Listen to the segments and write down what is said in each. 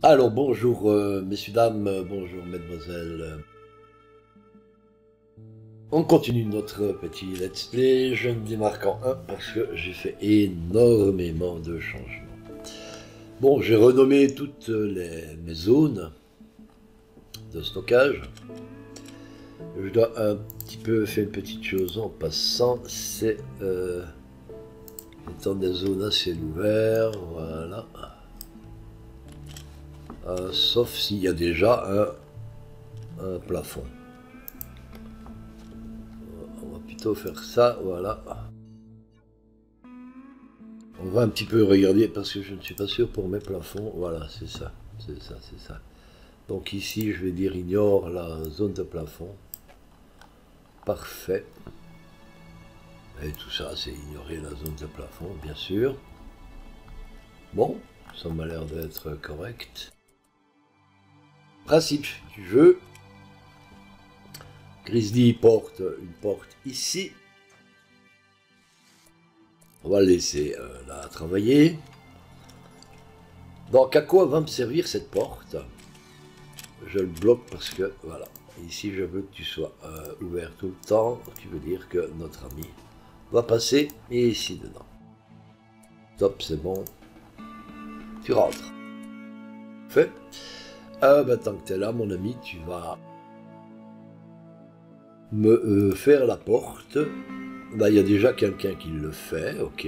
Alors bonjour messieurs, dames, bonjour mesdemoiselles. On continue notre petit let's play, je ne démarre qu'en 1 parce que j'ai fait énormément de changements. Bon, j'ai renommé toutes mes zones de stockage. Je dois un petit peu faire une petite chose en passant, c'est étant des zones à ciel ouvert, voilà. Sauf s'il y a déjà un plafond. On va plutôt faire ça, voilà. On va un petit peu regarder parce que je ne suis pas sûr pour mes plafonds. Voilà, c'est ça, c'est ça, c'est ça. Donc ici, je vais dire ignore la zone de plafond. Parfait. Et tout ça, c'est ignorer la zone de plafond, bien sûr. Bon, ça m'a l'air d'être correct. Principe du jeu. Grizzly porte une porte ici. On va laisser la travailler. Donc à quoi va me servir cette porte? Je le bloque parce que, voilà, ici je veux que tu sois ouvert tout le temps, qui veut dire que notre ami va passer ici dedans. Top, c'est bon. Tu rentres. Fait. Tant que tu es là, mon ami, tu vas me faire la porte. Il y a déjà quelqu'un qui le fait, ok.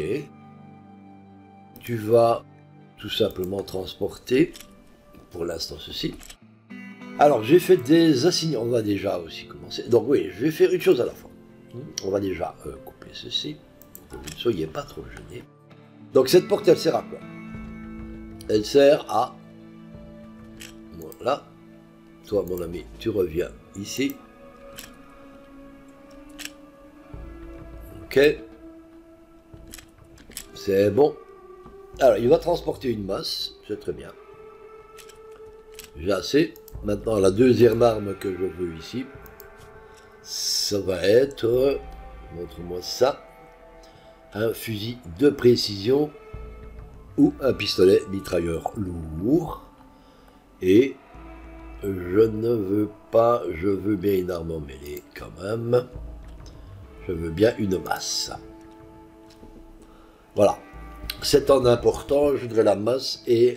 Tu vas tout simplement transporter, pour l'instant ceci. Alors, j'ai fait des assignations. On va déjà aussi commencer. Donc oui, je vais faire une chose à la fois. On va déjà couper ceci, pour que vous ne soyez pas trop gênés. Donc cette porte, elle sert à quoi? Elle sert à... Voilà. Toi, mon ami, tu reviens ici. Ok. C'est bon. Alors, il va transporter une masse. C'est très bien. J'ai assez. Maintenant, la deuxième arme que je veux ici, ça va être... Montre-moi ça. Un fusil de précision ou un pistolet mitrailleur lourd. Et je ne veux pas, je veux bien une arme en mêlée quand même. Je veux bien une masse. Voilà. C'est en important, je voudrais la masse et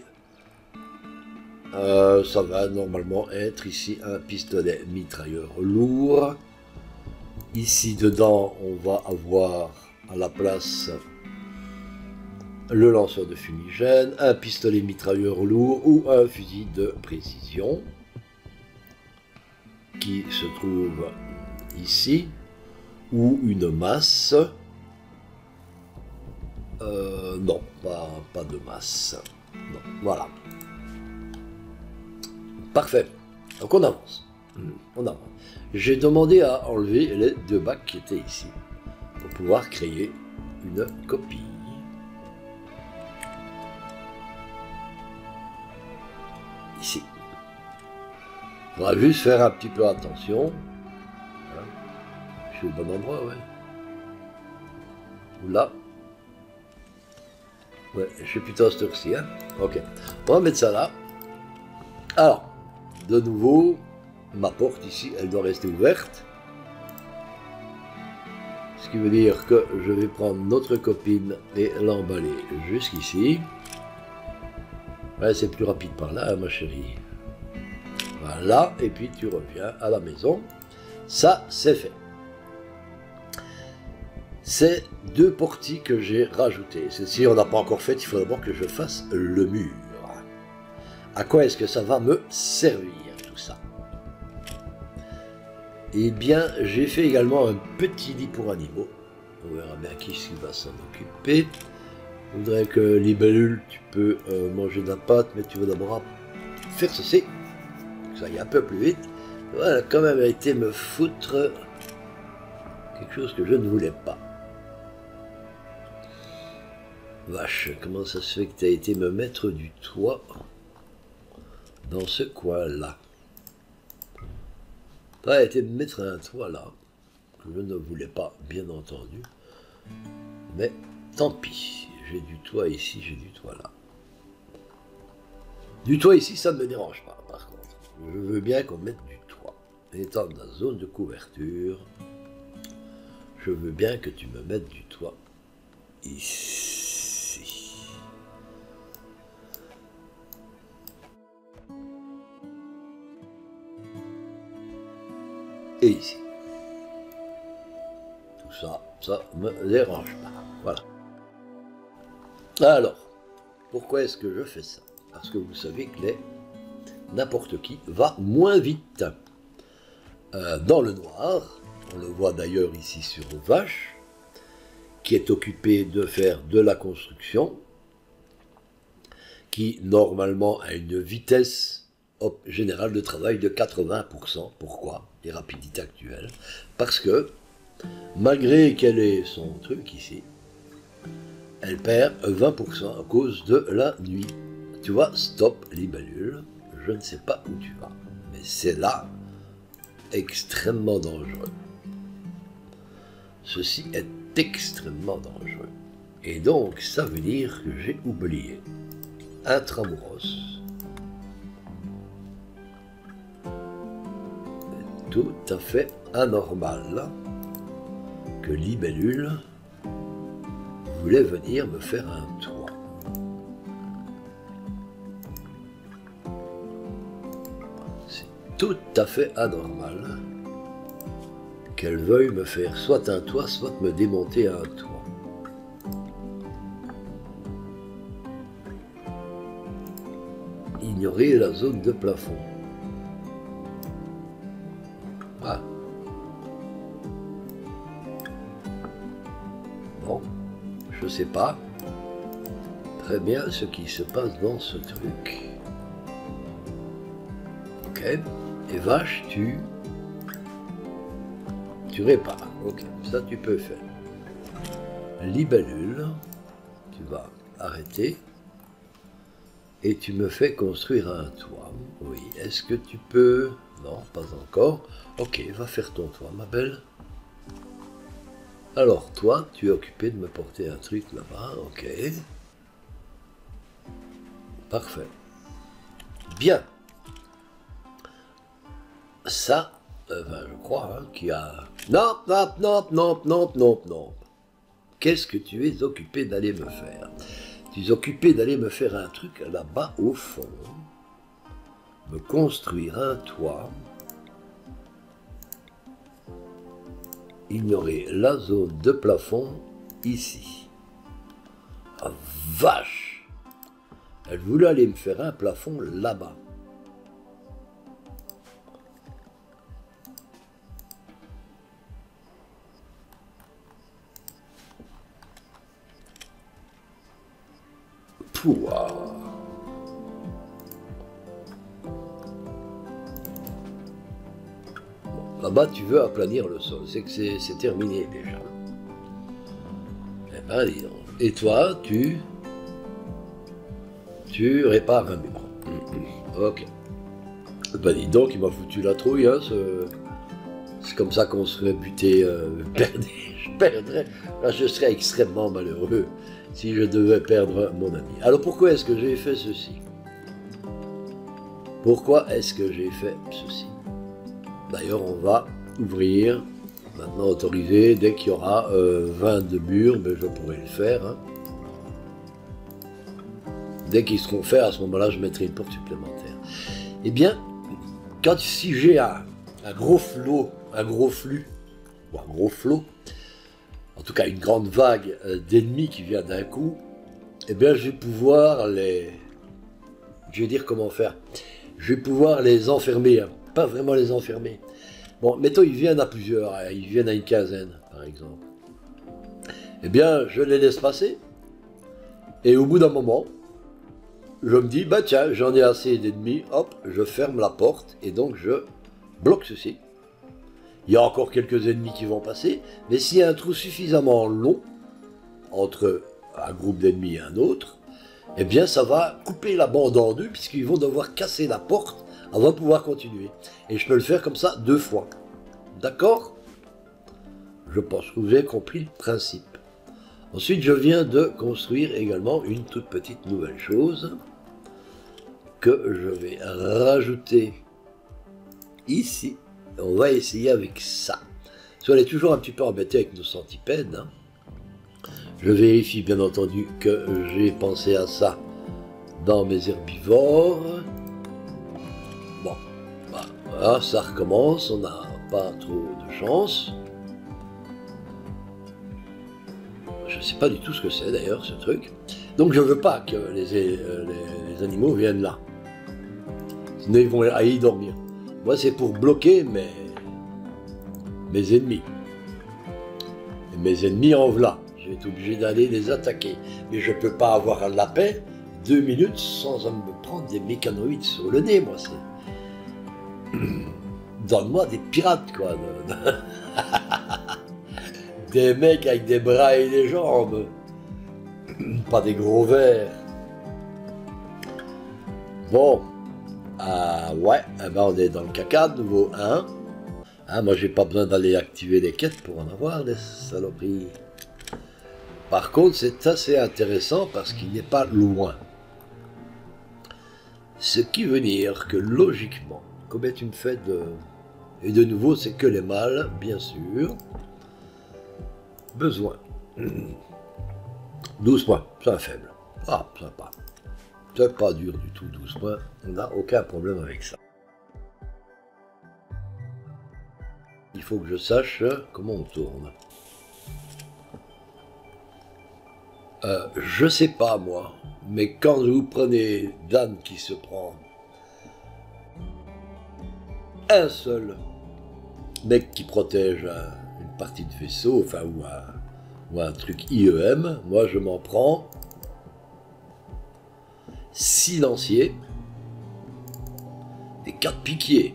ça va normalement être ici un pistolet mitrailleur lourd. Ici dedans, on va avoir à la place le lanceur de fumigène, un pistolet mitrailleur lourd ou un fusil de précision qui se trouve ici, ou une masse. Non, pas de masse. Non, voilà. Parfait. Donc on avance. On avance. J'ai demandé à enlever les deux bacs qui étaient ici pour pouvoir créer une copie. Ici. Il faudra juste faire un petit peu attention. Voilà. Je suis au bon endroit, ouais. Ou là. Ouais, je suis plutôt à cette heure-ci, hein. Ok. On va mettre ça là. Alors, de nouveau, ma porte ici, elle doit rester ouverte. Ce qui veut dire que je vais prendre notre copine et l'emballer jusqu'ici. Ouais, c'est plus rapide par là, hein, ma chérie. Voilà, et puis tu reviens à la maison. Ça, c'est fait. C'est deux portiques que j'ai rajoutées. Ceci, on n'a pas encore fait, il faut d'abord que je fasse le mur. À quoi est-ce que ça va me servir, tout ça? Eh bien, j'ai fait également un petit lit pour animaux. On verra bien qui va s'en occuper. Je voudrais que libellule, tu peux manger de la pâte, mais tu vas d'abord faire ceci. Que ça aille un peu plus vite. Voilà, quand même été me foutre quelque chose que je ne voulais pas. Vache, comment ça se fait que tu as été me mettre du toit dans ce coin-là? Tu as été me mettre un toit là, que je ne voulais pas, bien entendu. Mais tant pis, j'ai du toit ici, j'ai du toit là. Du toit ici, ça ne me dérange pas, par contre. Je veux bien qu'on mette du toit. Étant dans la zone de couverture, je veux bien que tu me mettes du toit ici. Et ici. Tout ça, ça me dérange pas. Voilà. Alors, pourquoi est-ce que je fais ça? Parce que vous savez que n'importe qui va moins vite. Dans le noir, on le voit d'ailleurs ici sur Vache, qui est occupé de faire de la construction, qui normalement a une vitesse générale de travail de 80%. Pourquoi? Les rapidités actuelles. Parce que, malgré qu'elle ait son truc ici, elle perd 20% à cause de la nuit. Tu vois, stop libellule, je ne sais pas où tu vas. Mais c'est là extrêmement dangereux. Ceci est extrêmement dangereux. Et donc, ça veut dire que j'ai oublié Intramuros. Tout à fait anormal que Libellule voulait venir me faire un toit. C'est tout à fait anormal qu'elle veuille me faire soit un toit, soit me démonter un toit. Ignorer la zone de plafond. Ah. Bon, je sais pas très bien ce qui se passe dans ce truc. Ok. Et Vache, tu répares. Ok, ça tu peux faire. Libellule, tu vas arrêter. Et tu me fais construire un toit. Oui, est-ce que tu peux... Non, pas encore. Ok, va faire ton toit, ma belle. Alors, toi, tu es occupé de me porter un truc là-bas. Ok. Parfait. Bien. Ça, je crois qu'il y a... Non, non, non, non, non, non, non. Qu'est-ce que tu es occupé d'aller me faire? Tu es occupé d'aller me faire un truc là-bas au fond. Me construire un toit. Ignorer la zone de plafond ici. Ah, vache! Elle voulait aller me faire un plafond là-bas. Pouah. Là-bas, tu veux aplanir le sol. C'est que c'est terminé déjà. Eh ben, dis donc. Et toi, tu répares un mur. Ok. Ben, dis donc, il m'a foutu la trouille. Hein, c'est comme ça qu'on se fait buter. Je perdrais. Là, je serais extrêmement malheureux si je devais perdre mon ami. Alors, pourquoi est-ce que j'ai fait ceci? Pourquoi est-ce que j'ai fait ceci? D'ailleurs, on va ouvrir, maintenant autorisé, dès qu'il y aura 22 murs, mais je pourrai le faire. Hein. Dès qu'ils seront faits, à ce moment-là, je mettrai une porte supplémentaire. Eh bien, si j'ai un gros flot, un gros flux, ou un gros flot, en tout cas une grande vague d'ennemis qui vient d'un coup, eh bien, je vais pouvoir les... Je vais dire comment faire. Je vais pouvoir les enfermer, hein. Pas vraiment les enfermer. Bon, mettons, ils viennent à plusieurs, hein. Ils viennent à une quinzaine, par exemple. Eh bien, je les laisse passer. Et au bout d'un moment, je me dis, bah tiens, j'en ai assez d'ennemis, hop, je ferme la porte, et donc je bloque ceci. Il y a encore quelques ennemis qui vont passer, mais s'il y a un trou suffisamment long, entre un groupe d'ennemis et un autre, eh bien ça va couper la bande en deux, puisqu'ils vont devoir casser la porte avant de pouvoir continuer. Et je peux le faire comme ça 2 fois. D'accord? Je pense que vous avez compris le principe. Ensuite, je viens de construire également une toute petite nouvelle chose. que je vais rajouter ici. On va essayer avec ça. On est toujours un petit peu embêté avec nos centipèdes. Hein. Je vérifie bien entendu que j'ai pensé à ça dans mes herbivores. Bon, voilà, ça recommence, on n'a pas trop de chance. Je ne sais pas du tout ce que c'est d'ailleurs ce truc. Donc je ne veux pas que les animaux viennent là. Sinon ils vont aller y dormir. Moi c'est pour bloquer mes ennemis. Et mes ennemis en voilà. Je vais être obligé d'aller les attaquer. Mais je ne peux pas avoir un lapin 2 minutes sans me prendre des mécanoïdes sur le nez, moi c'est. Donne-moi des pirates quoi. Des mecs avec des bras et des jambes. Pas des gros vers. Bon. Ouais, eh ben on est dans le caca de nouveau 1. Ah, moi j'ai pas besoin d'aller activer les quêtes pour en avoir des saloperies. Par contre c'est assez intéressant parce qu'il n'est pas loin. Ce qui veut dire que logiquement, combien tu me fais de... Et de nouveau c'est que les mâles, bien sûr. Besoin. 12 points, c'est un faible. Ah, sympa. C'est pas dur du tout, 12 points. On n'a aucun problème avec ça. Il faut que je sache comment on tourne. Je sais pas moi, mais quand vous prenez Dan qui se prend un seul mec qui protège une partie de vaisseau, enfin ou un truc IEM, moi je m'en prends 6 lanciers et 4 piquiers.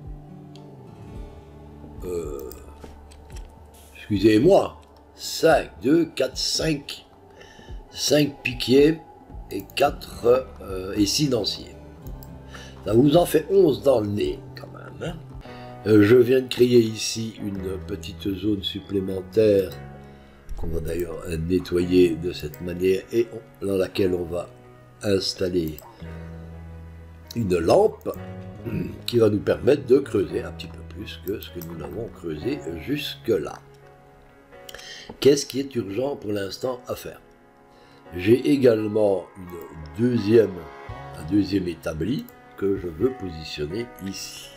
Excusez-moi, 5, 2, 4, 5. 5 piquiers et 4 et 6 lanciers. Ça vous en fait 11 dans le nez quand même. Hein. Je viens de créer ici une petite zone supplémentaire qu'on va d'ailleurs nettoyer de cette manière et dans laquelle on va installer une lampe qui va nous permettre de creuser un petit peu plus que ce que nous l'avons creusé jusque là. Qu'est-ce qui est urgent pour l'instant à faire? J'ai également un deuxième établi que je veux positionner ici.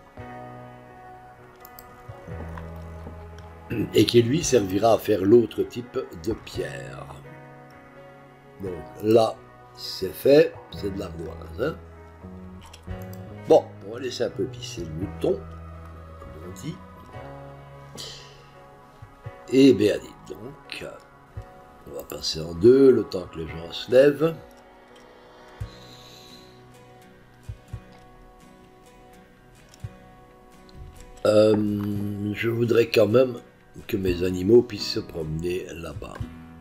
Et qui lui servira à faire l'autre type de pierre. Donc là, c'est fait, c'est de l'ardoise. Hein. Bon, on va laisser un peu pisser le mouton, comme on dit. Et bien dit donc, on va passer en deux, le temps que les gens se lèvent. Je voudrais quand même que mes animaux puissent se promener là-bas.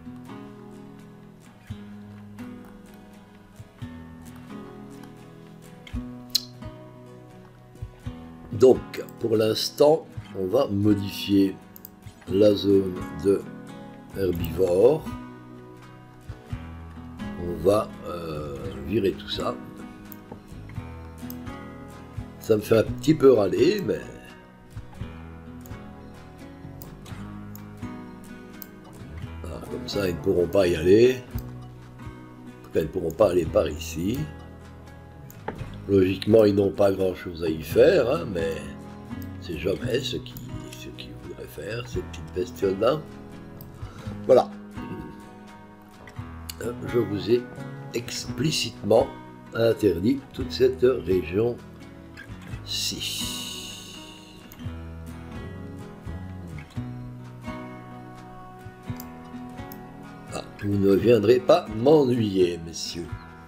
Donc, pour l'instant, on va modifier la zone de herbivore. On va virer tout ça. Ça me fait un petit peu râler, mais... Alors, comme ça, ils ne pourront pas y aller. En tout cas, ils ne pourront pas aller par ici. Logiquement, ils n'ont pas grand-chose à y faire, hein, mais c'est jamais ce qu'ils voudraient faire, ces petites bestioles-là. Voilà. Je vous ai explicitement interdit toute cette région-ci. Ah, vous ne viendrez pas m'ennuyer, messieurs.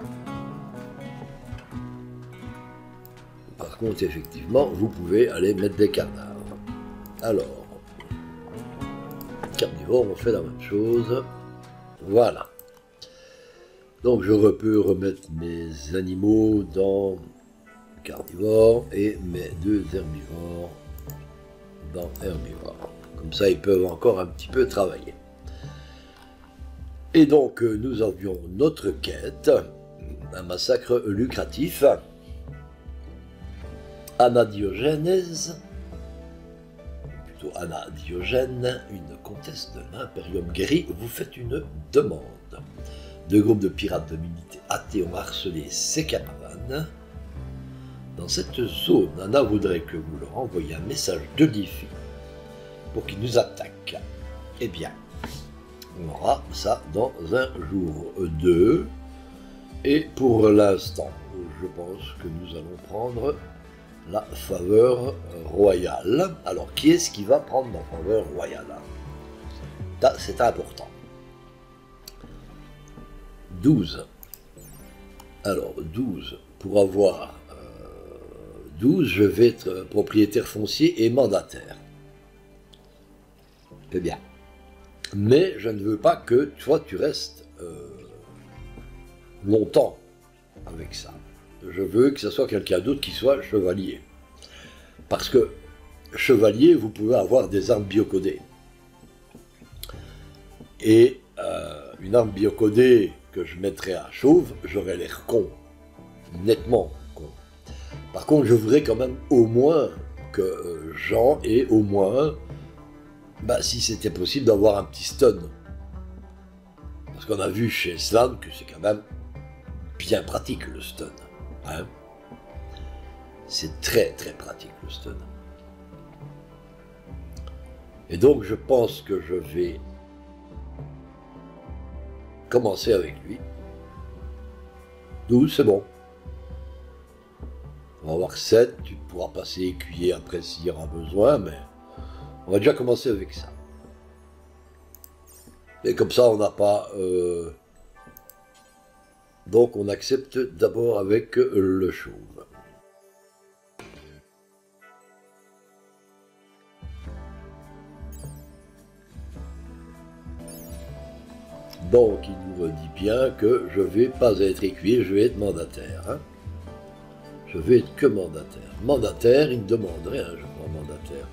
Par contre, effectivement, vous pouvez aller mettre des canards. Alors, carnivore, on fait la même chose. Voilà. Donc, je peux remettre mes animaux dans carnivore et mes deux herbivores dans herbivore. Comme ça, ils peuvent encore un petit peu travailler. Et donc, nous avions notre quête. un massacre lucratif. Anadiogènèse, plutôt Anadiogène, une comtesse de l'Imperium guéri, vous faites une demande. Deux groupes de pirates de militaires athées ont harcelé ses caravanes. Dans cette zone, Anna voudrait que vous leur envoyiez un message de défi pour qu'ils nous attaquent. Eh bien, on aura ça dans un jour 2. Et pour l'instant, je pense que nous allons prendre la faveur royale. Alors, qui est-ce qui va prendre la faveur royale? C'est important. 12. Alors, 12. Pour avoir 12, je vais être propriétaire foncier et mandataire. C'est bien. Mais je ne veux pas que toi, tu restes longtemps avec ça. Je veux que ce soit quelqu'un d'autre qui soit chevalier. Parce que chevalier, vous pouvez avoir des armes biocodées. Et une arme biocodée que je mettrais à chauve, j'aurais l'air con. Nettement con. Par contre, je voudrais quand même au moins que Jean ait au moins, si c'était possible, d'avoir un petit stun. Parce qu'on a vu chez Slan que c'est quand même bien pratique le stun. Hein? C'est très très pratique le stun. Et donc je pense que je vais commencer avec lui. 12, c'est bon. On va avoir 7, tu pourras passer écuyer après s'il y aura besoin, mais on va déjà commencer avec ça. Et comme ça on n'a pas... Donc on accepte d'abord avec le chauve. Donc il nous redit bien que je ne vais pas être écuyer, je vais être mandataire. Hein. Je vais être que mandataire. Mandataire, il me demanderait, hein, je prends mandataire.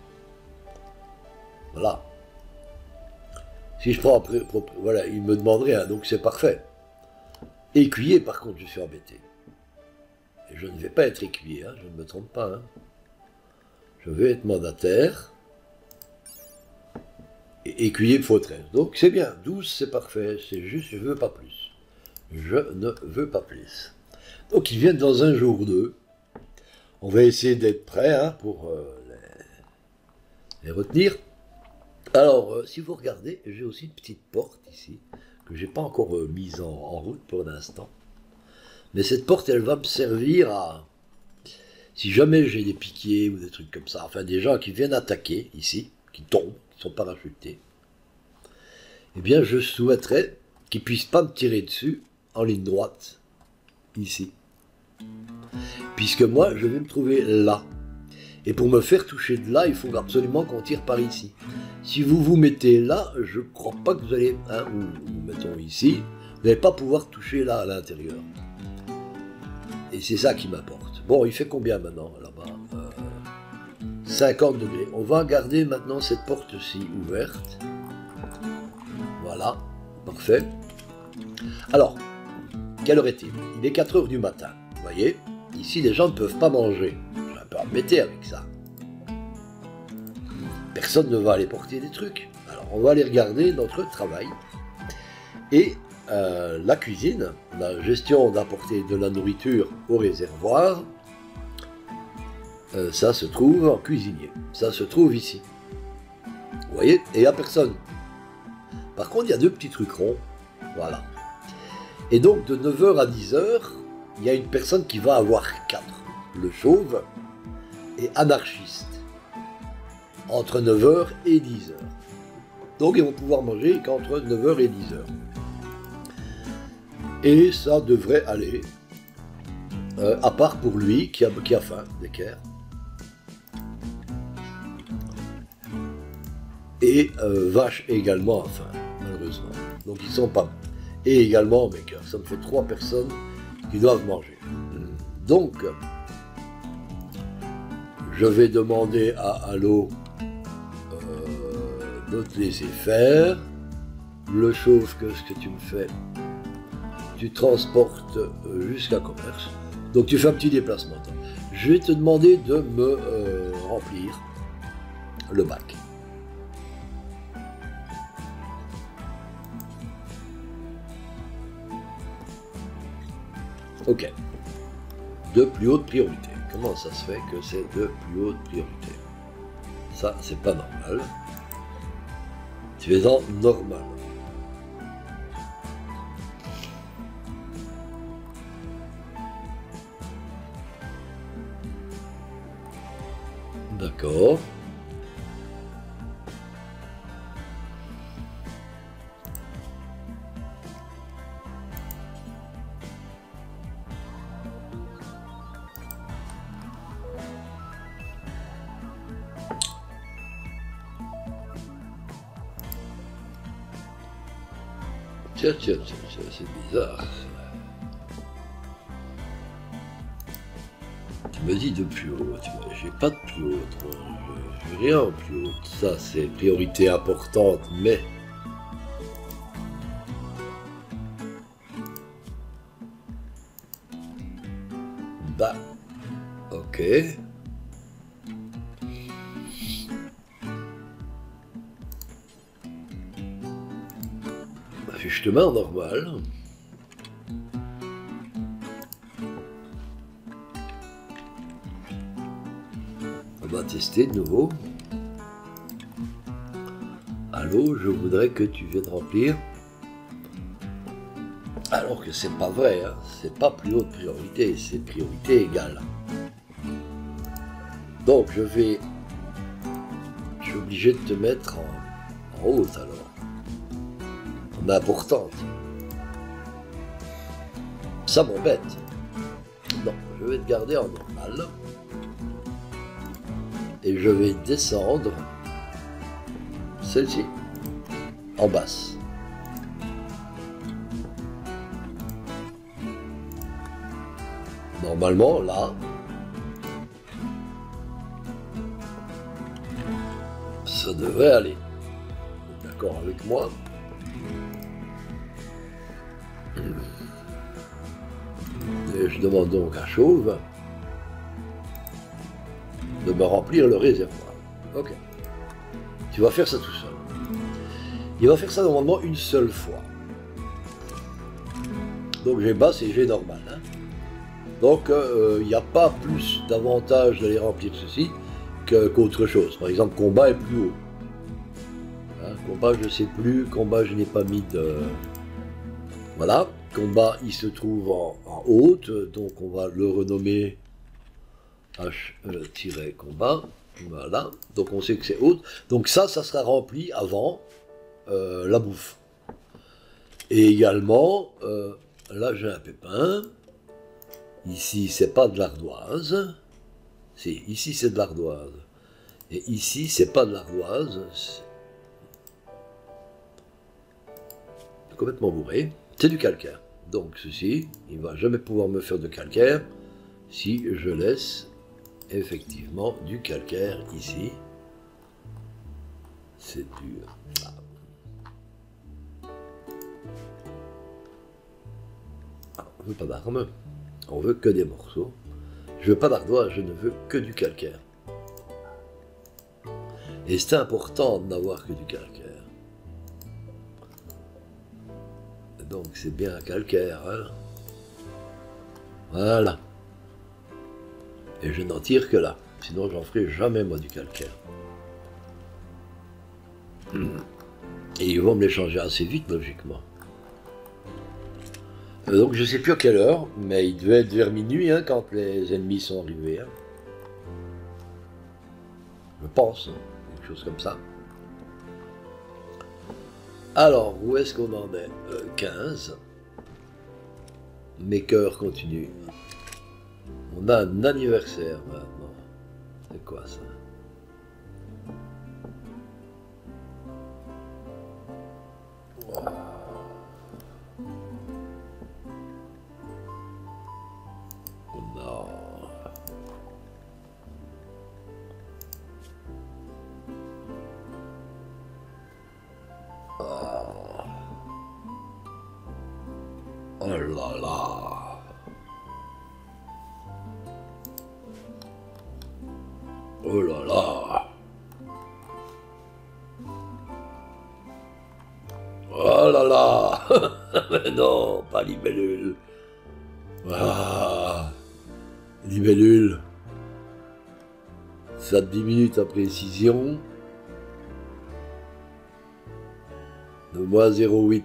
Voilà. Si je prends, voilà, il me demanderait, hein, donc c'est parfait. Écuyer, par contre, je suis embêté. Et je ne vais pas être écuyer, hein, je ne me trompe pas. Hein. Je vais être mandataire. Et écuyer, il faut 13. Donc c'est bien, 12, c'est parfait. C'est juste, je ne veux pas plus. Je ne veux pas plus. Donc ils viennent dans un jour 2. On va essayer d'être prêts hein, pour les retenir. Alors, si vous regardez, j'ai aussi une petite porte ici, que je n'ai pas encore mise en route pour l'instant. Mais cette porte, elle va me servir à... Si jamais j'ai des piquiers ou des trucs comme ça, enfin des gens qui viennent attaquer ici, qui tombent, qui sont parachutés, eh bien je souhaiterais qu'ils ne puissent pas me tirer dessus en ligne droite, ici. Puisque moi, je vais me trouver là. Et pour me faire toucher de là, il faut absolument qu'on tire par ici. Si vous vous mettez là, je ne crois pas que vous allez, hein, ou mettons ici, vous n'allez pas pouvoir toucher là à l'intérieur. Et c'est ça qui m'apporte. Bon, il fait combien maintenant là-bas 50 degrés. On va garder maintenant cette porte-ci ouverte. Voilà, parfait. Alors, quelle heure est-il? Il est 4 heures du matin. Vous voyez, ici les gens ne peuvent pas manger. Je vais un peu embêter avec ça. Personne ne va aller porter des trucs. Alors on va aller regarder notre travail. Et la cuisine, la gestion d'apporter de la nourriture au réservoir, ça se trouve en cuisinier. Ça se trouve ici. Vous voyez, et il n'y a personne. Par contre, il y a 2 petits trucs ronds. Voilà. Et donc de 9h à 10h, il y a une personne qui va avoir 4. Le chauve et anarchiste. Entre 9h et 10h. Donc ils vont pouvoir manger qu'entre 9h et 10h. Et ça devrait aller. À part pour lui qui a faim, d'équerre. Et vache également a faim, malheureusement. Donc ils sont pas. Et également maker. Ça me fait 3 personnes qui doivent manger. Donc, je vais demander à Allo de te laisser faire. Le chauve, que ce que tu me fais, tu transportes jusqu'à commerce. Donc tu fais un petit déplacement. Je vais te demander de me remplir le bac. Ok. De plus haute priorité. Comment ça se fait que c'est de plus haute priorité? Ça, c'est pas normal. Tu es en normal. D'accord. Tiens, c'est bizarre. Tu me dis de plus haut, j'ai pas de plus haut, j'ai rien en plus haut. Ça, c'est priorité importante, mais... Bah, ok. Ajustement normal. On va tester de nouveau. Allô, je voudrais que tu viennes remplir. Alors que c'est pas vrai, hein. C'est pas plus haute priorité, c'est priorité égale. Donc je suis obligé de te mettre en haute alors. En importante. Ça m'embête. Non, je vais te garder en normal. Et je vais descendre celle-ci en basse. Normalement, là, ça devrait aller. D'accord avec moi? Et je demande donc à Chauve de me remplir le réservoir. Ok. Tu vas faire ça tout seul. Il va faire ça normalement une seule fois. Donc j'ai basse et j'ai normal. Hein. Donc il n'y a pas plus d'avantage d'aller remplir ceci qu'autre chose. Par exemple, combat est plus haut. Hein, combat, je ne sais plus. Combat, je n'ai pas mis de... Voilà. Combat, il se trouve en haute. Donc on va le renommer H-combat. Voilà. Donc on sait que c'est haute. Donc ça sera rempli avant la bouffe. Et également, là j'ai un pépin. Ici, c'est pas de l'ardoise. Si, ici c'est de l'ardoise. Et ici, c'est pas de l'ardoise. C'est complètement bourré. C'est du calcaire. Donc ceci, il ne va jamais pouvoir me faire de calcaire si je laisse effectivement du calcaire ici. C'est du... Ah, on veut pas d'armes. On veut que des morceaux. Je veux pas d'ardoise, je ne veux que du calcaire. Et c'est important de n'avoir que du calcaire. Donc c'est bien un calcaire. Hein. Voilà. Et je n'en tire que là. Sinon j'en ferai jamais moi du calcaire. Et ils vont me l'échanger assez vite logiquement. Donc je sais plus à quelle heure, mais il devait être vers minuit hein, quand les ennemis sont arrivés. Hein. Je pense, hein, quelque chose comme ça. Alors, où est-ce qu'on en est 15. Mes cœurs continuent. On a un anniversaire maintenant. C'est quoi ça? Wow. Non. Oh là là. Oh là là. Oh là là. Mais non, pas libellule. Ah. Libellule. Ça diminue ta précision de moins 0,8.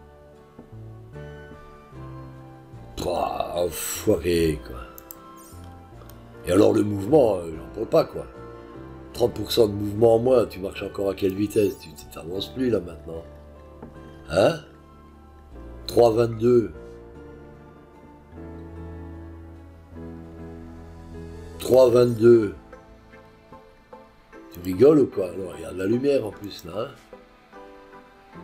Enfoiré, quoi. Et alors le mouvement, j'en parle pas, quoi. 30% de mouvement en moins, tu marches encore à quelle vitesse? Tu t'avances plus, là, maintenant. Hein? 3,22. 3,22. Tu rigoles ou quoi? Alors, il y a de la lumière, en plus, là, hein?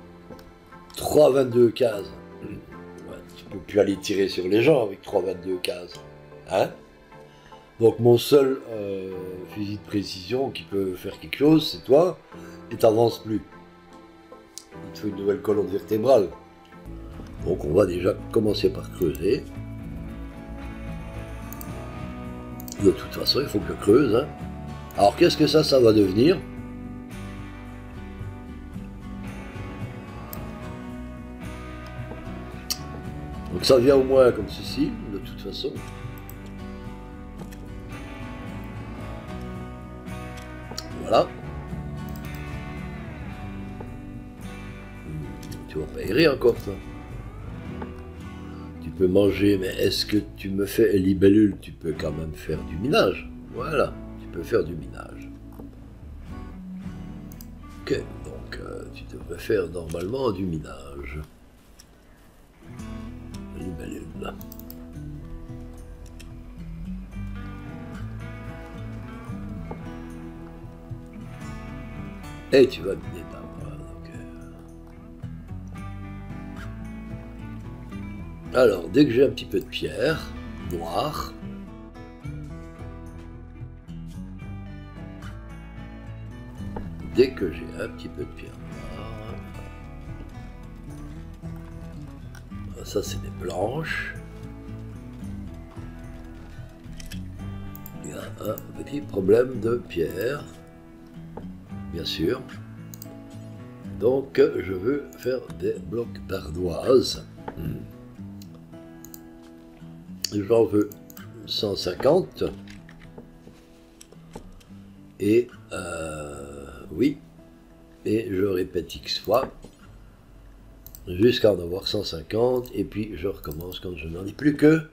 3,22 cases. Ouais, tu peux plus aller tirer sur les gens avec 3,22 cases. Hein? Donc mon seul fusil de précision qui peut faire quelque chose, c'est toi, et t'avances plus. Il te faut une nouvelle colonne vertébrale. Donc on va déjà commencer par creuser. De toute façon, il faut que je creuse. Hein. Alors qu'est-ce que ça va devenir? Donc ça vient au moins comme ceci, de toute façon. Voilà. Tu vas pas errer encore, ça. Tu peux manger, mais est-ce que tu me fais libellule? Tu peux quand même faire du minage. Voilà, tu peux faire du minage. Ok, donc tu devrais faire normalement du minage. Libellule. Et tu vas miner ta main. Alors, dès que j'ai un petit peu de pierre noire, ça c'est des blanches. Il y a un petit problème de pierre. Bien sûr. Donc je veux faire des blocs d'ardoise. J'en veux 150. Et oui. Et je répète X fois. Jusqu'à en avoir 150. Et puis je recommence quand je n'en ai plus que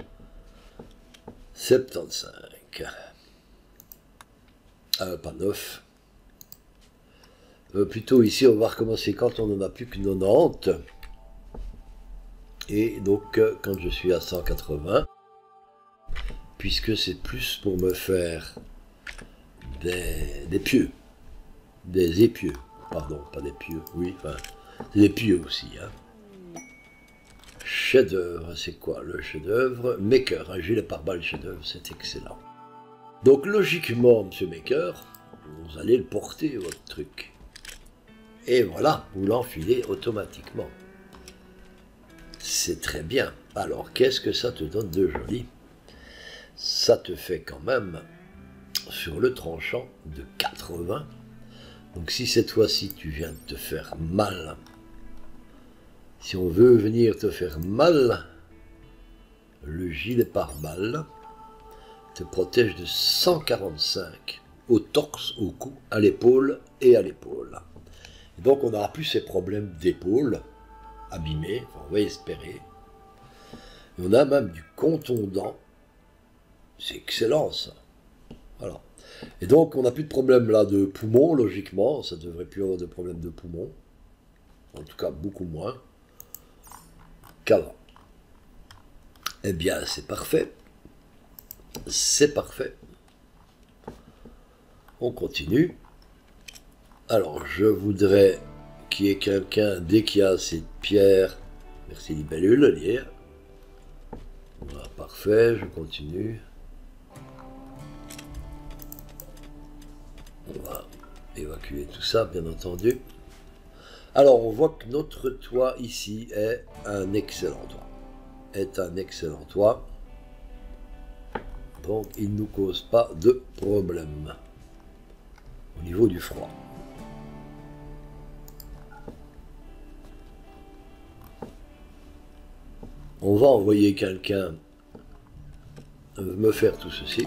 75. Pas 9. Plutôt ici, on va recommencer quand on n'en a plus que 90. Et donc, quand je suis à 180, puisque c'est plus pour me faire des pieux, des épieux, pardon, pas des pieux, oui, enfin, des pieux aussi. Hein. Chef-d'œuvre, c'est quoi le chef-d'œuvre? Maker, un gilet pare-balles chef-d'œuvre, c'est excellent. Donc, logiquement, monsieur Maker, vous allez le porter, votre truc. Et voilà, vous l'enfilez automatiquement. C'est très bien. Alors, qu'est-ce que ça te donne de joli? Ça te fait quand même, sur le tranchant, de 80. Donc, si cette fois-ci, tu viens de te faire mal, si on veut venir te faire mal, le gilet pare-balles te protège de 145 au torse, au cou, à l'épaule et à l'épaule. Donc on n'aura plus ces problèmes d'épaule abîmées, enfin, on va espérer. Et on a même du contondant. C'est excellent ça. Voilà. Et donc on n'a plus de problème là de poumons, logiquement. Ça ne devrait plus avoir de problème de poumons. En tout cas beaucoup moins qu'avant. Eh bien c'est parfait. C'est parfait. On continue. Alors, je voudrais qu'il y ait quelqu'un, dès qu'il y a cette pierre, merci libellule, lire. Voilà, parfait, je continue. On va évacuer tout ça, bien entendu. Alors, on voit que notre toit ici est un excellent toit. Donc, il ne nous cause pas de problème au niveau du froid. On va envoyer quelqu'un me faire tout ceci.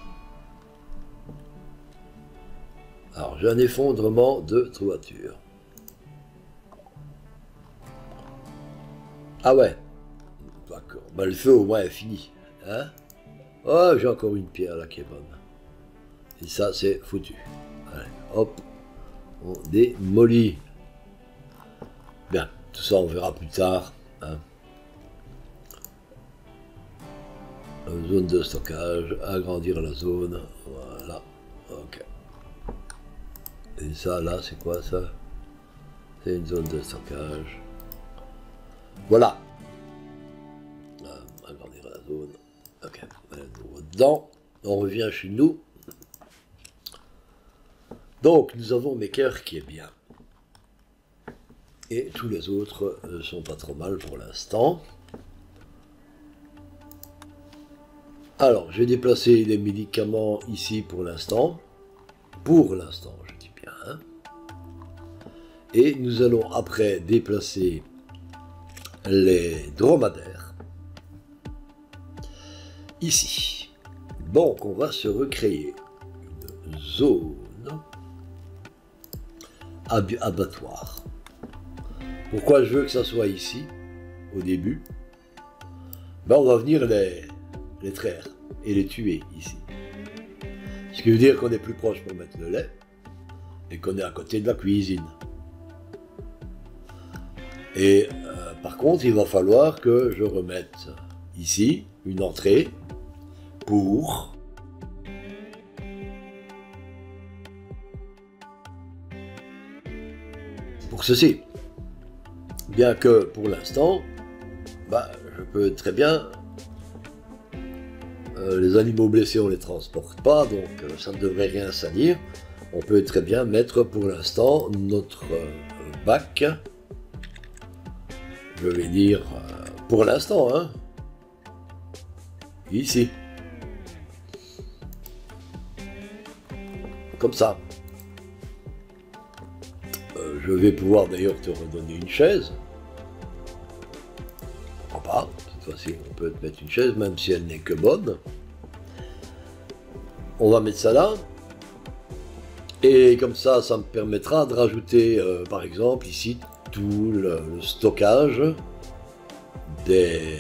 Alors, j'ai un effondrement de toiture. Ah ouais, d'accord. Ben, le feu au moins est fini. Hein? Oh, j'ai encore une pierre là qui est bonne. Et ça, c'est foutu. Allez, hop, on démolit. Bien, tout ça on verra plus tard. Hein. Zone de stockage, agrandir la zone. Voilà, ok. Et ça, là, c'est quoi ça? C'est une zone de stockage. Voilà. Agrandir la zone. Ok, dedans. On revient chez nous. Donc, nous avons Maker qui est bien. Et tous les autres sont pas trop mal pour l'instant. Alors, je vais déplacer les médicaments ici pour l'instant. Pour l'instant, je dis bien. Hein. Et nous allons après déplacer les dromadaires. Ici. Donc, on va se recréer une zone abattoir. Pourquoi je veux que ça soit ici, au début? Ben, on va venir les traire et les tuer ici. Ce qui veut dire qu'on est plus proche pour mettre le lait et qu'on est à côté de la cuisine. Et par contre, il va falloir que je remette ici une entrée pour ceci. Bien que pour l'instant, bah, je peux très bien... les animaux blessés, on ne les transporte pas, donc ça ne devrait rien salir. On peut très bien mettre pour l'instant notre bac. Je vais dire pour l'instant, hein, ici. Comme ça. Je vais pouvoir d'ailleurs te redonner une chaise. Pourquoi pas? Cette fois-ci, on peut te mettre une chaise, même si elle n'est que bonne. On va mettre ça là. Et comme ça, ça me permettra de rajouter, par exemple, ici, tout le stockage des...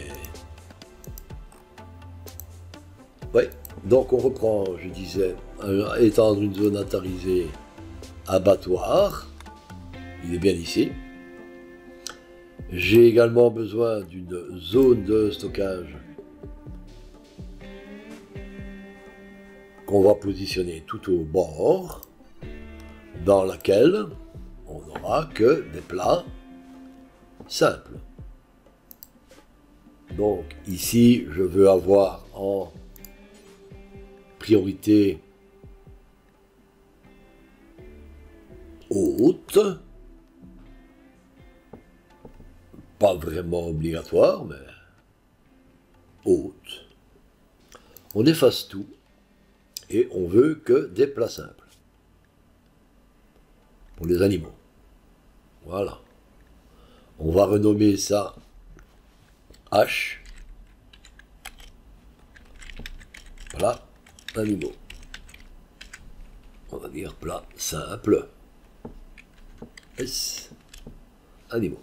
Oui, donc on reprend, je disais, étendre une zone atarisée abattoir. Il est bien ici. J'ai également besoin d'une zone de stockage qu'on va positionner tout au bord, dans laquelle on n'aura que des plats simples. Donc ici, je veux avoir en priorité haute, pas vraiment obligatoire, mais haute. On efface tout et on veut que des plats simples pour les animaux. Voilà. On va renommer ça H. Voilà, animaux. On va dire plat simple. S. Animaux.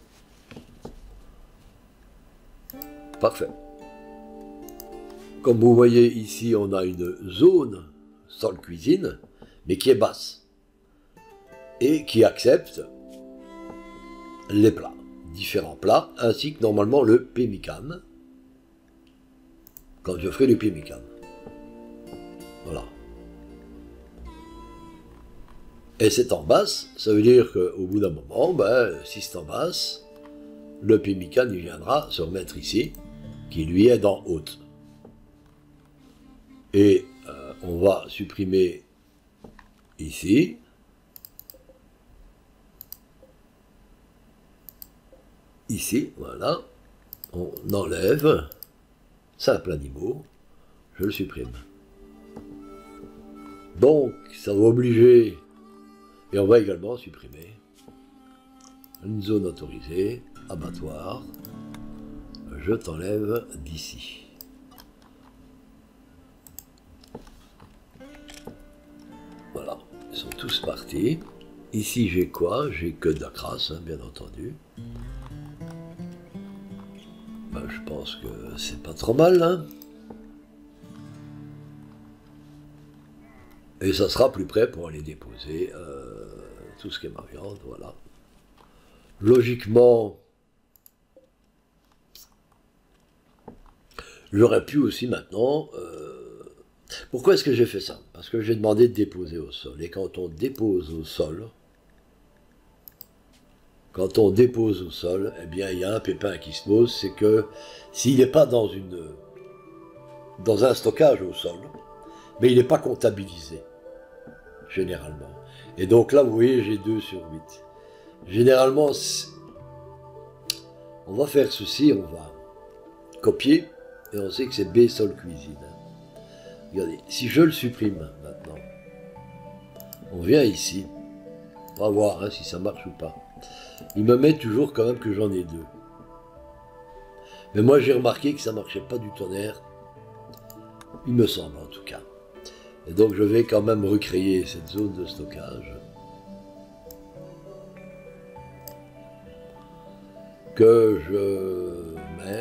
Parfait. Comme vous voyez ici, on a une zone sol cuisine, mais qui est basse et qui accepte les plats, différents plats, ainsi que normalement le pemmican, quand je ferai le pemmican. Voilà. Et c'est en basse, ça veut dire qu'au bout d'un moment, ben, si c'est en basse, le pemmican il viendra se remettre ici, qui lui est dans haute. Et on va supprimer ici. ici, voilà, on enlève, simple animaux, je le supprime. Donc, ça va obliger, et on va également supprimer une zone autorisée, abattoir, je t'enlève d'ici. Voilà, ils sont tous partis. Ici j'ai quoi? J'ai que de la crasse, hein, bien entendu. Ben, je pense que c'est pas trop mal, hein. Et ça sera plus près pour aller déposer tout ce qui est ma viande, voilà. Logiquement, j'aurais pu aussi maintenant... pourquoi est-ce que j'ai fait ça? Parce que j'ai demandé de déposer au sol. Et quand on dépose au sol, eh bien, il y a un pépin qui se pose, c'est que s'il n'est pas dans un stockage au sol, mais il n'est pas comptabilisé, généralement. Et donc là, vous voyez, j'ai 2 sur 8. Généralement, on va faire ceci, on va copier, et on sait que c'est B sol cuisine. Regardez, si je le supprime maintenant, on vient ici, on va voir hein, si ça marche ou pas. Il me met toujours quand même que j'en ai 2. Mais moi j'ai remarqué que ça ne marchait pas du tonnerre, il me semble en tout cas. Et donc je vais quand même recréer cette zone de stockage. Que je mets,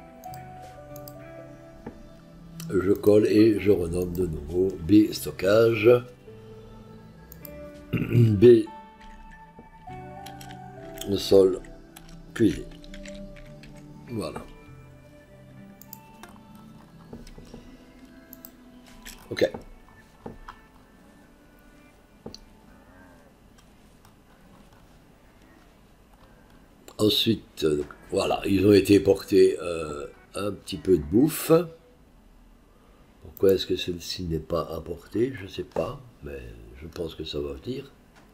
je colle et je renomme de nouveau B stockage, B sol cuisine. Voilà. Ok. Ensuite, voilà, ils ont été portés un petit peu de bouffe. Pourquoi est-ce que celle-ci n'est pas apportée? Je ne sais pas, mais je pense que ça va venir.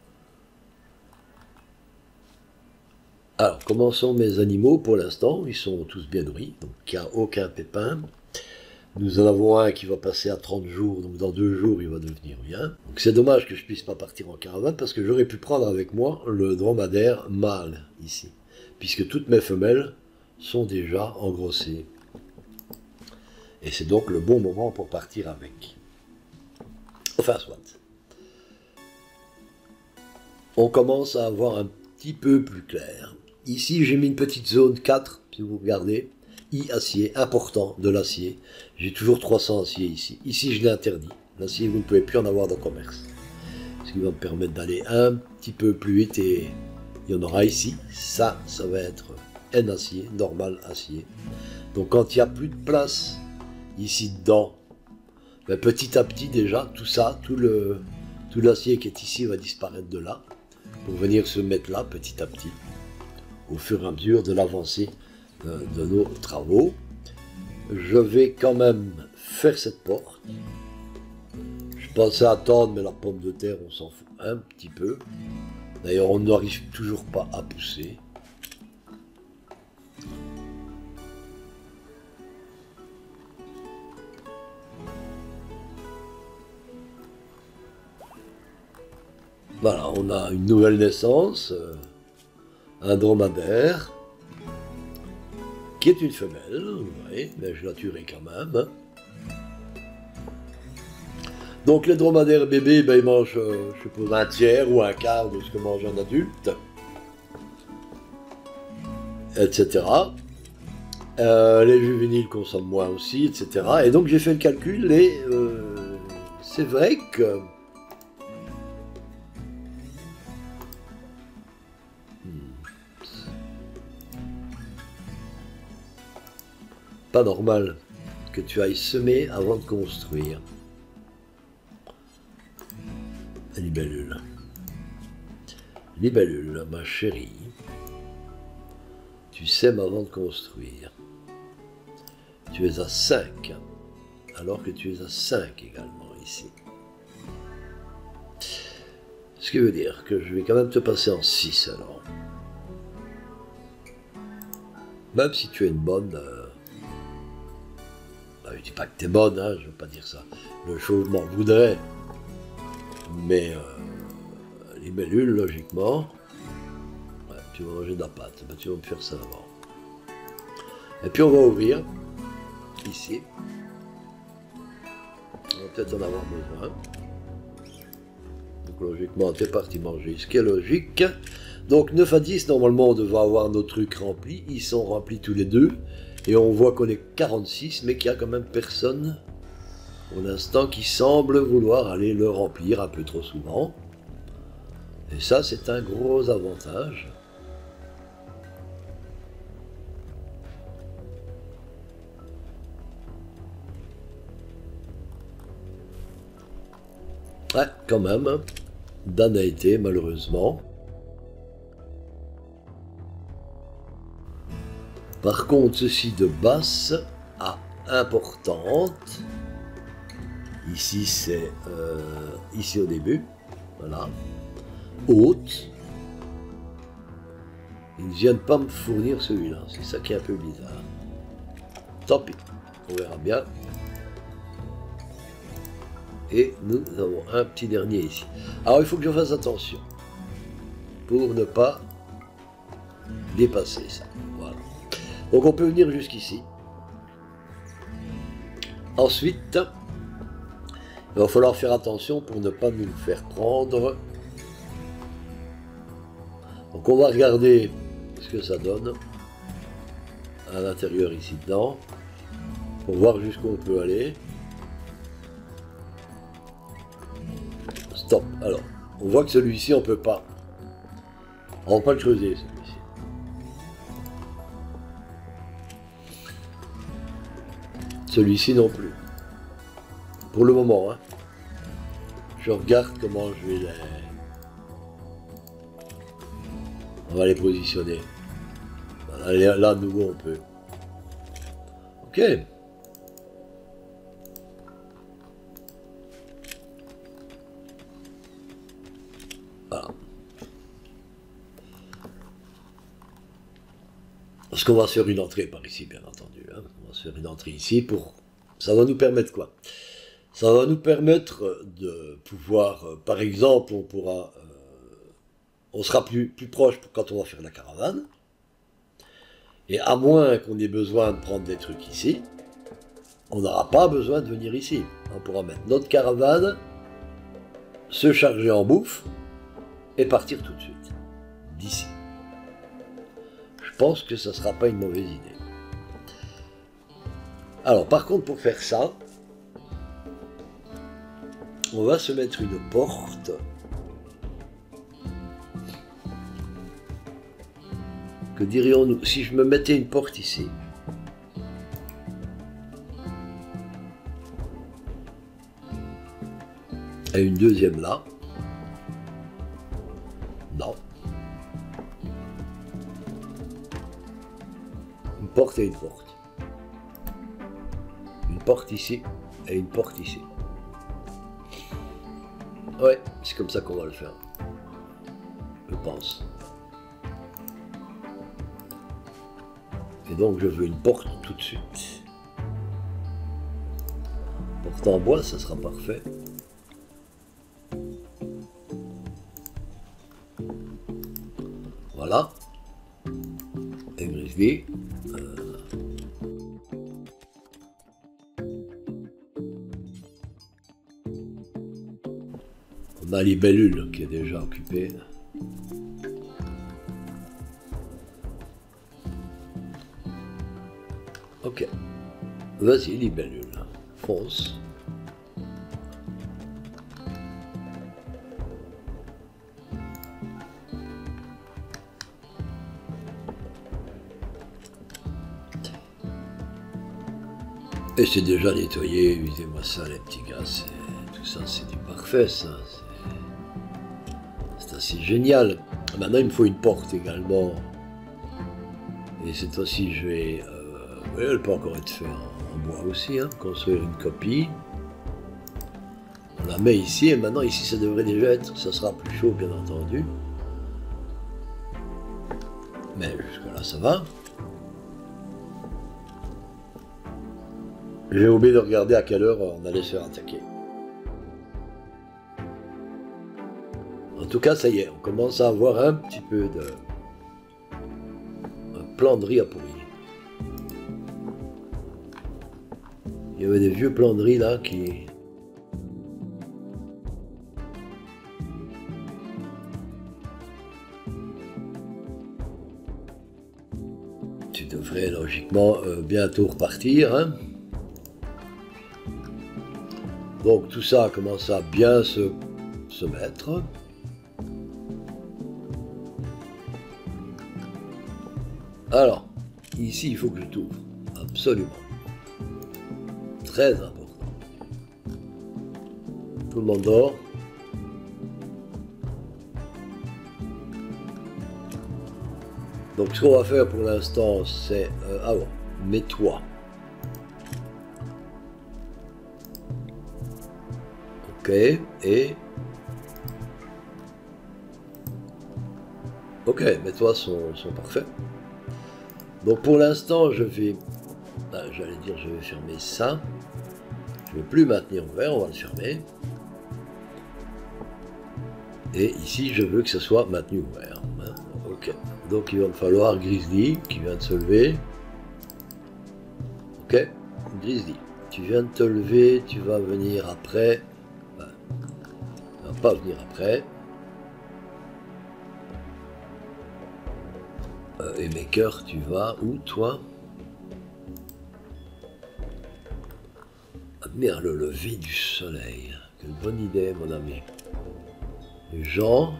Alors, comment sont mes animaux pour l'instant? Ils sont tous bien nourris, donc il n'y a aucun pépin. Nous en avons un qui va passer à 30 jours, donc dans 2 jours il va devenir bien. Donc c'est dommage que je ne puisse pas partir en caravane, parce que j'aurais pu prendre avec moi le dromadaire mâle, ici. Puisque toutes mes femelles sont déjà engrossées. Et c'est donc le bon moment pour partir avec. Enfin, soit. On commence à avoir un petit peu plus clair. Ici, j'ai mis une petite zone 4, si vous regardez. I acier, important de l'acier. J'ai toujours 300 acier ici. Ici, je l'ai interdit. L'acier, vous ne pouvez plus en avoir dans le commerce. Ce qui va me permettre d'aller un petit peu plus vite. Et il y en aura ici. Ça va être N acier, normal acier. Donc, quand il n'y a plus de place ici dedans, ben, petit à petit déjà, tout ça, tout l'acier qui est ici va disparaître de là, pour venir se mettre là petit à petit, au fur et à mesure de l'avancée de nos travaux. Je vais quand même faire cette porte. Je pensais attendre, mais la pomme de terre, on s'en fout un petit peu. D'ailleurs, on n'arrive toujours pas à pousser. Voilà, on a une nouvelle naissance, un dromadaire, qui est une femelle, oui, mais je la tuerai quand même. Donc les dromadaires bébés, ben, ils mangent, je suppose, un tiers ou un quart de ce que mange un adulte, etc. Les juvéniles consomment moins aussi, etc. Et donc j'ai fait le calcul et c'est vrai que pas normal que tu ailles semer avant de construire. Libellule. Libellule, ma chérie. Tu sèmes avant de construire. Tu es à 5, alors que tu es à 5 également ici. Ce qui veut dire que je vais quand même te passer en 6 alors. Même si tu es une bonne... bah, je dis pas que tu es bonne, hein, je veux pas dire ça. Le chauve m'en voudrait. Mais les libellule, logiquement... Ouais, tu vas manger de la pâte, bah, tu vas me faire ça avant. Et puis on va ouvrir, ici. On va peut-être en avoir besoin. Donc logiquement, tu es parti manger, ce qui est logique. Donc 9 à 10, normalement, on devrait avoir nos trucs remplis. Ils sont remplis tous les deux. Et on voit qu'on est 46, mais qu'il y a quand même personne, pour l'instant, qui semble vouloir aller le remplir un peu trop souvent. Et ça, c'est un gros avantage. Ouais, quand même. Dan a été, malheureusement. Par contre, ceci de basse à importante. Ici, c'est ici au début. Voilà. Haute. Ils ne viennent pas me fournir celui-là. C'est ça qui est un peu bizarre. Tant pis. On verra bien. Et nous avons un petit dernier ici. Alors il faut que je fasse attention pour ne pas dépasser ça. Voilà. Donc on peut venir jusqu'ici. Ensuite, il va falloir faire attention pour ne pas nous faire prendre. Donc on va regarder ce que ça donne à l'intérieur ici dedans pour voir jusqu'où on peut aller. Stop. Alors, on voit que celui-ci, on peut pas. On va pas le creuser, celui-ci. Celui-ci non plus. Pour le moment, hein. Je regarde comment je vais les... On va les positionner. Voilà, là, à nouveau, on peut. Ok. Voilà. Parce qu'on va se faire une entrée par ici, bien entendu. Hein. On va se faire une entrée ici pour... Ça va nous permettre quoi? Ça va nous permettre de pouvoir, par exemple, on pourra... on sera plus proche quand on va faire la caravane. Et à moins qu'on ait besoin de prendre des trucs ici, on n'aura pas besoin de venir ici. On pourra mettre notre caravane, se charger en bouffe, et partir tout de suite, d'ici. Je pense que ça ne sera pas une mauvaise idée. Alors, par contre, pour faire ça, on va se mettre une porte. Que dirions-nous si je me mettais une porte ici? Et une deuxième là. Non. Une porte et une porte. Une porte ici et une porte ici. Ouais, c'est comme ça qu'on va le faire. Je pense. Et donc je veux une porte tout de suite. Porte en bois, ça sera parfait. Voilà. Et Grisby. On a Libellule qui est déjà occupée. Ok. Vas-y, Libellule. Fonce. Et c'est déjà nettoyé, visez-moi ça les petits gars, tout ça c'est du parfait ça, c'est assez génial. Maintenant il me faut une porte également, et cette fois-ci je vais, oui, elle peut encore être faite en bois aussi, hein, construire une copie. On la met ici, et maintenant ici ça devrait déjà être, ça sera plus chaud bien entendu. Mais jusque là ça va. J'ai oublié de regarder à quelle heure on allait se faire attaquer. En tout cas, ça y est, on commence à avoir un petit peu de... un plan de riz à pourrir. Il y avait des vieux plans de riz là qui... Tu devrais logiquement bientôt repartir, hein. Donc tout ça commence à bien se mettre. Alors, ici il faut que je t'ouvre, absolument. Très important. Tout le monde dort. Donc ce qu'on va faire pour l'instant c'est... ah bon, mets-toi. Ok, et... Ok, mes toits sont parfaits. Donc pour l'instant, je vais... Ah, j'allais dire, je vais fermer ça. Je ne vais plus maintenir ouvert, on va le fermer. Et ici, je veux que ce soit maintenu ouvert. Ok, donc il va me falloir Grizzly, qui vient de se lever. Ok, Grizzly, tu viens de te lever, tu vas venir après. Tu vas pas venir après. Et Maker, tu vas où toi? Admire le lever du soleil. Quelle bonne idée, mon ami. Jean,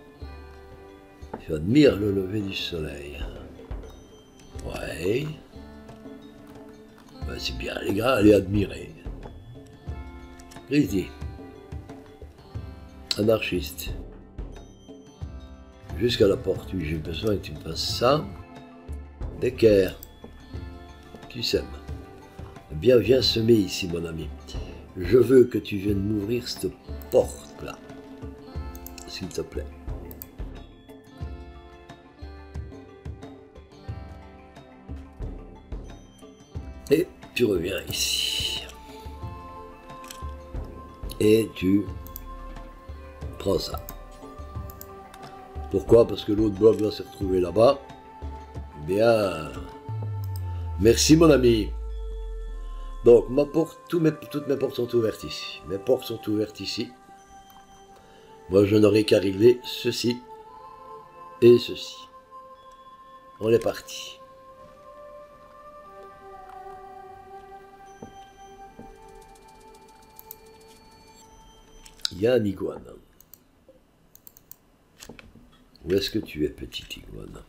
tu admires le lever du soleil. Ouais. Ben, c'est bien, les gars, allez admirer. Grizzly. Anarchiste. Jusqu'à la porte, oui, j'ai besoin que tu me fasses ça. D'équerre. Tu sèmes. Eh bien, viens semer ici, mon ami. Je veux que tu viennes m'ouvrir cette porte-là. S'il te plaît. Et tu reviens ici. Et tu prends ça. Pourquoi? Parce que l'autre bloc va se retrouver là-bas. Bien. Merci, mon ami. Donc, ma porte, toutes mes portes sont ouvertes ici. Mes portes sont ouvertes ici. Moi, je n'aurai qu'à régler ceci et ceci. On est parti. Il y a un iguane. Où est-ce que tu es, petit iguane?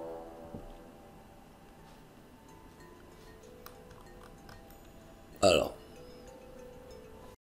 Alors,